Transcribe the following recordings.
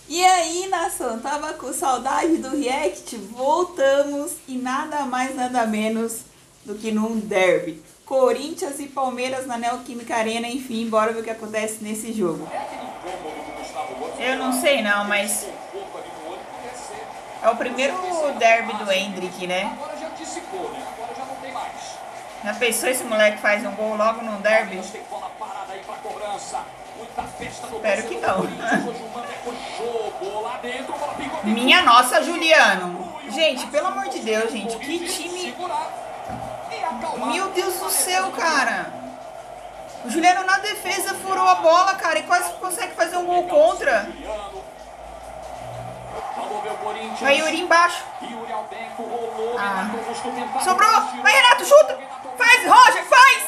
E aí, nação, tava com saudade do React? Voltamos e nada mais, nada menos do que num derby. Corinthians e Palmeiras na Neoquímica Arena, enfim, bora ver o que acontece nesse jogo. Eu não sei não, mas é o primeiro derby do Hendrick, né? Já pensou esse moleque faz um gol logo no derby? Espero que não. Minha nossa, Juliano. Gente, pelo amor de Deus, gente. Que time... Meu Deus do céu, cara. O Juliano na defesa furou a bola, cara. E quase consegue fazer um gol contra. Vai Yuri embaixo. Sobrou. Vai, Renato, chuta. Faz, Roger, faz.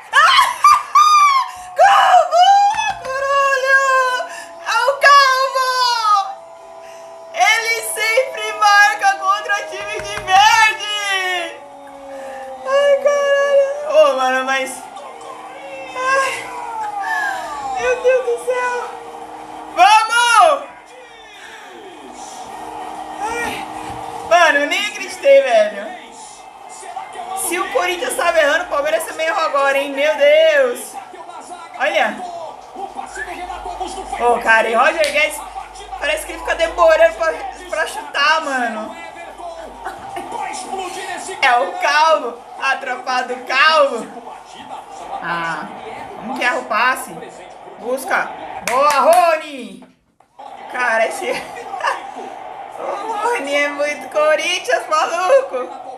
Calvo, caralho. É o Calvo. Ele sempre marca contra time de verde. Ai, caralho. Ô, mano, mas... Ai. Meu Deus do céu. Vamos. Ai. Mano, eu nem acreditei, velho. Se o Corinthians estava errando, o Palmeiras também errou agora, hein? Meu Deus. Olha. Ô, cara, e Roger Guedes parece que ele fica demorando pra chutar, mano. É o Calvo. A tropa do Calvo. Ah, como que erra o passe? Busca. Boa, Rony. Cara, esse... O Rony é muito Corinthians, maluco.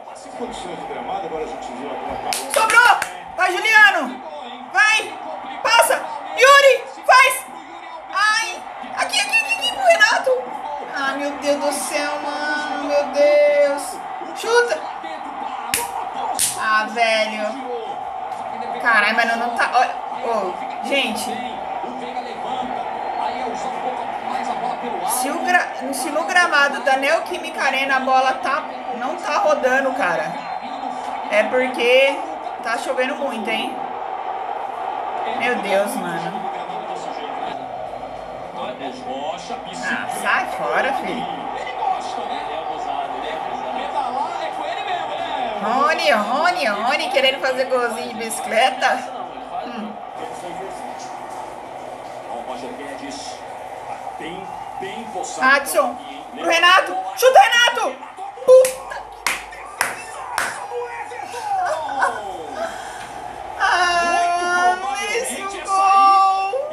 Sobrou. Vai, Juliano. Vai. Passa. Yuri. Faz. Ai. Aqui, pro Renato. Ah, meu Deus do céu, mano. Meu Deus. Chuta. Ah, velho. Caralho, mas não tá... Oh, gente. Se no gramado da Neoquímica Arena a bola não tá rodando, cara, é porque tá chovendo muito, hein? Meu Deus, mano. Ah, sai fora, filho. Rony querendo fazer golzinho de bicicleta. Adson, pro Renato. Chuta, Renato. Puta. Esse gol.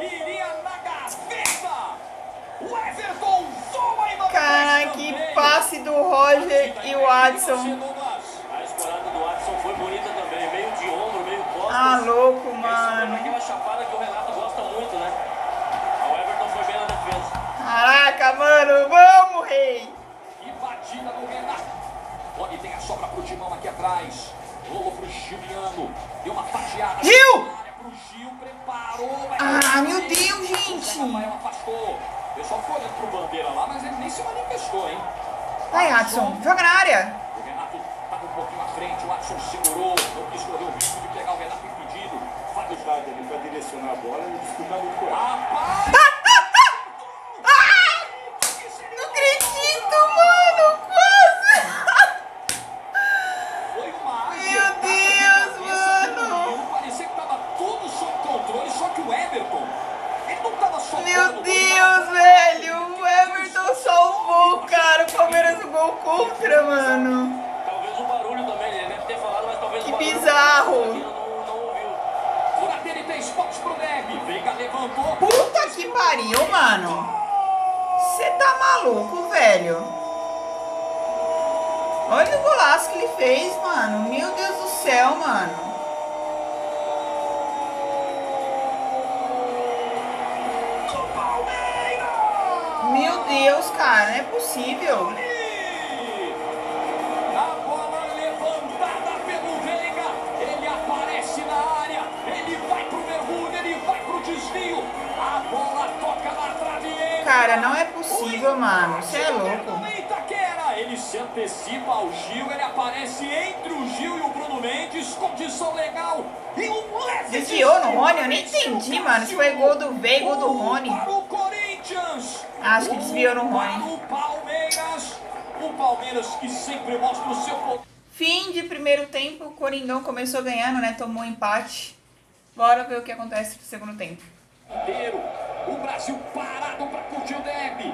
Cara, que passe do Roger e o Adson. A escorada do Adson foi bonita também, meio de ombro, meio costas. Ah, louco, mano. Aquela chapada que o Renato gosta muito, né? O Everton foi bem na defesa. Caraca, mano, vamos, rei. E batida no Renato. Rony tem a sobra pro Timão aqui atrás. Rolou pro Juliano. Deu uma fatiada. Gil! Pro Gil, preparou. Ah, meu Deus, gente. O Rafael afastou. O pessoal foi olhando pro Bandeira lá, mas ele nem se manifestou, hein? Vai, Adson, joga na área. O Renato tava um pouquinho à frente. O Adson segurou. Não quis correr o risco de pegar o Renato impedido. Fábio Stade ali pra direcionar a bola e disputar muito com ele. Rapaz! Não acredito, mano, quase. Meu Deus, mano. Parecia que tava tudo sob controle, só que o Everton, ele não tava só. Meu Deus, velho. O Everton salvou, cara. O Palmeiras no gol contra, mano. Talvez o barulho também, ele deve ter falado, mas talvez Que o barulho bizarro. não ouviu. Por aqui ele tem spots pro Neb. Veiga levantou. Puta que pariu, mano. Você tá maluco, velho? Olha o golaço que ele fez, mano. Meu Deus do céu, mano. Meu Deus, cara, não é possível. A bola levantada pelo Veiga. Ele aparece na área. Ele vai pro mergulho, ele vai pro desvio. A bola toca na trave. Cara, não é possível, mano. Você é louco. Ele se antecipa ao Gil, ele aparece entre o Gil e o Bruno Mendes, condição legal. E um leve Desviou no Rony? Eu nem entendi, mano. Se foi gol do Veiga ou do Rony. para o Corinthians. Acho que desviou no Rony. O Palmeiras que sempre mostra o seu poder. Fim de primeiro tempo, o Coringão começou ganhando, né? Tomou um empate. Bora ver o que acontece no segundo tempo. O Brasil parado para curtir o derby.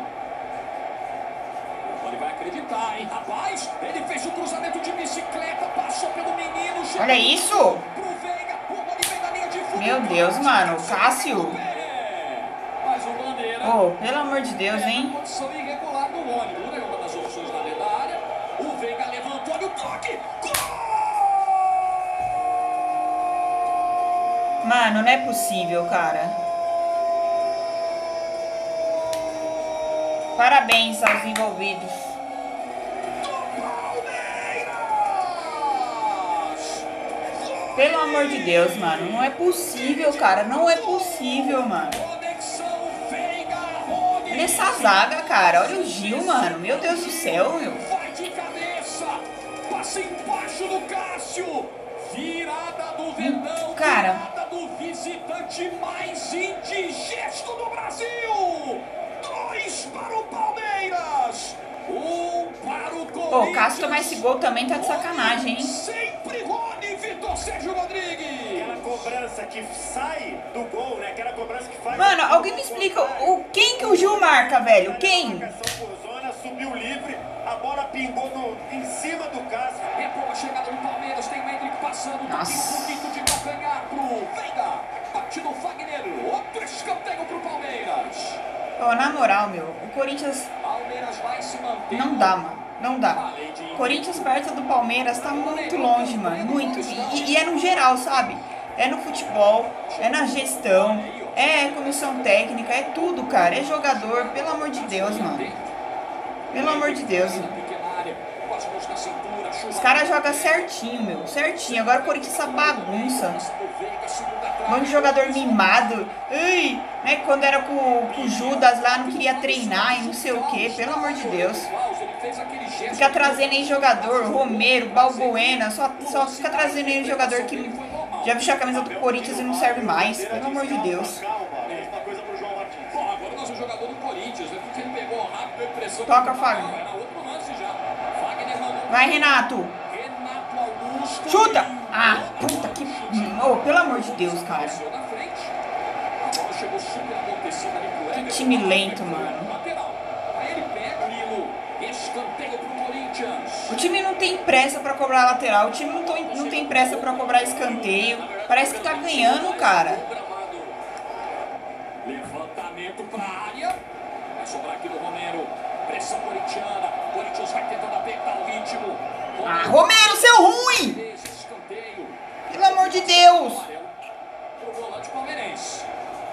Ele vai acreditar, hein, rapaz? Ele fez o cruzamento de bicicleta, passou pelo menino. Olha isso! Meu Deus, mano. Cássio. Mas o Bandeira. Oh, pelo amor de Deus, hein? Condição irregular no ônibus, né? Uma das opções na dentro da área. O Veiga levantou e o toque. Mano, não é possível, cara. Parabéns aos envolvidos. Pelo amor de Deus, mano. Não é possível, cara. Não é possível, mano. Olha essa zaga, cara. Olha o Gil, mano. Meu Deus do céu, meu. Vai de cabeça. Passa embaixo do Cássio. Virada do Verdão. Cara. Virada do visitante mais indigesto do Brasil. 2 para o Palmeiras. 1 para o Corinthians. Pô, o Cássio tomar esse gol também tá de sacanagem, hein? Sempre Rony, Vitor Sérgio Rodrigues. Aquela cobrança que sai do gol, né? Aquela cobrança que faz... Mano, alguém me explica quem que o Gil marca, velho? Quem? Marcação por zona, subiu livre, a bola pingou em cima do Cássio. É boa chegada do Palmeiras, tem o Hendrick passando, Nossa. bonito de calcanhar pro Veiga. Bate no Fagner, outro escanteio pro Palmeiras. Ó, na moral, meu, o Corinthians Palmeiras vai se manter. não dá, mano. Não dá. Corinthians perto do Palmeiras tá muito longe, mano. Muito. E é no geral, sabe? É no futebol, é na gestão, é comissão técnica, é tudo, cara. É jogador, pelo amor de Deus, mano. Pelo amor de Deus. Os caras jogam certinho, meu. Certinho. Agora o Corinthians essa bagunça. Um monte de jogador mimado. Ui, né? Quando era com o Judas lá, não queria treinar e não sei o que. Pelo amor de Deus. Fica trazendo aí jogador, Romero, Balbuena. Só fica trazendo aí jogador que já vestiu a camisa do Corinthians e não serve mais. Pelo amor de Deus. Agora nós o jogador do Corinthians, né? Porque ele pegou rápido, a impressão. Toca, Fagner. Era outro lance já. Fagner mandou. Vai, Renato. Renato Augusto. Chuta! Ah, puta que... Oh, pelo amor de Deus, cara. Passou na frente. A bola chegou super amortecida ali pro Everton. Que time lento, mano. Lateral. Aí ele pega o Nilo. Escanteio pro Corinthians. O time não tem pressa pra cobrar lateral. O time não tem pressa pra cobrar escanteio. Parece que tá ganhando, cara. Levantamento pra área. Vai sobrar aqui do Romero. Pressão corintiana. Corinthians vai tentando apertar o ritmo. Ah, Romero, seu ruim! Escanteio. Pelo amor de Deus! Pro volante palmeirense.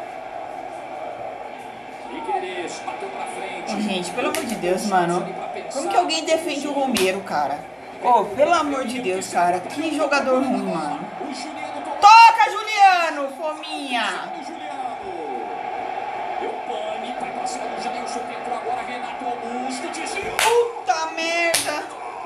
Figueiredo bateu pra frente. Oh, gente, pelo amor de Deus, mano. Como que alguém defende o Romero, cara? Oh, pelo amor de Deus, cara. Que jogador ruim, mano. O Juliano tocou. Toca, Juliano, fominha! O Juliano. Deu pane. Vai pra cima do Jailson. Entrou agora Renato Augusto. Desviou. Puta merda!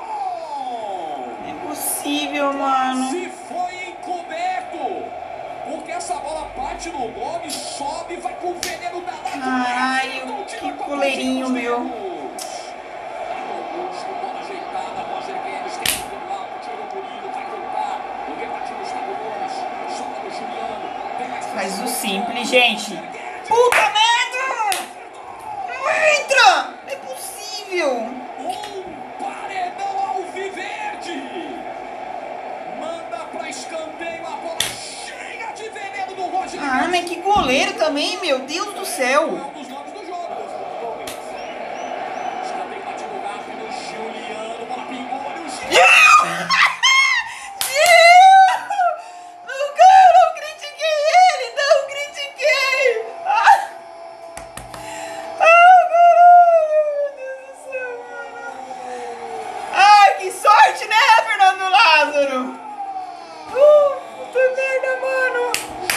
É impossível, mano. Se foi encoberto. Porque essa bola bate no nome, sobe e vai com o veneno danado. Caralho, que coleirinho, meu. Augusto, bola ajeitada. Roger Guedes tem que ir lá. Tira o Murilo, vai voltar. O rebate Gustavo Gomes. Sobe no Juliano. Faz o simples, gente. Puta merda! Não entra! Não é possível! Paredão alviverde. Manda pra escanteio a bola cheia de veneno do Roger. Ah, mas que goleiro também, meu Deus do céu! Um dos nomes do jogo. Escanteio batido rápido. Juliano, bola pingou. Olha o Gil. Não critiquei ele! Não critiquei! Ah, caralho! Meu Deus do céu, mano! Ai, que sorte, né, Fernando Lázaro? Puta merda, mano!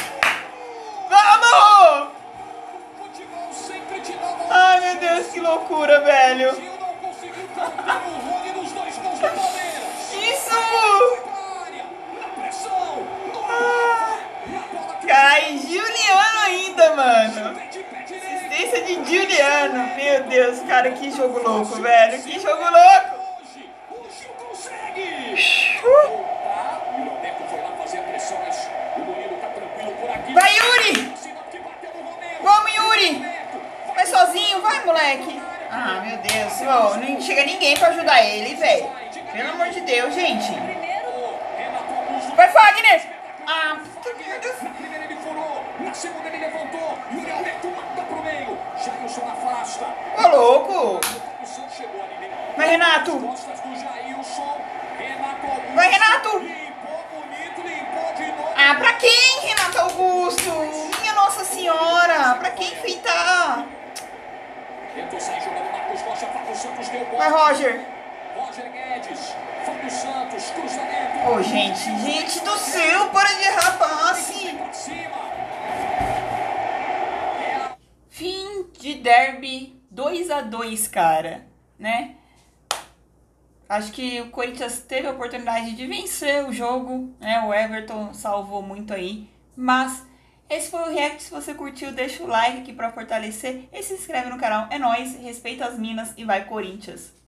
Vamos! Futebol sempre te dá uma. Ai, meu Deus, que loucura, velho! Gil não conseguiu conter o Rony nos 2 gols do Palmeiras. Isso! Foi pra área. Na pressão. No Ah, na bola que cai Juliano ainda, mano! de pé direito. Assistência de Juliano. Meu Deus, cara, que jogo louco, velho. Que jogo louco. O Gil consegue. Voltar. E o Roberto foi lá fazer a pressão, mas o Murilo tá tranquilo por aqui. Vai, Yuri. Vamos, Yuri. Vai sozinho, vai, moleque. Ah, meu Deus. Oh, não chega ninguém pra ajudar ele, velho. Pelo amor de Deus, gente. Vai, Fagner. Ah, puta merda. Na primeira ele furou, na segunda ele levantou. Yuri Alberto manda pro meio. Jailson afasta. Ô, louco. O Santos chegou ali. Vai, Renato. Costas do Jailson. Renato Augusto. Vai, Renato. Limpou bonito, limpou de novo. Ah, pra quem, Renato Augusto? Minha Nossa Senhora. Pra quem enfeitar? Tentou sair jogando Marcos Rocha. Fábio Santos deu bola. Vai, Roger. Roger Guedes. Fábio Santos. Cruzamento. Ô, gente do céu, para de errar passe. Pra cima. Fim de derby 2-2, cara, né? Acho que o Corinthians teve a oportunidade de vencer o jogo, né? O Everton salvou muito aí, mas esse foi o react. Se você curtiu, deixa o like aqui pra fortalecer e se inscreve no canal. É nóis, respeita as minas e vai Corinthians!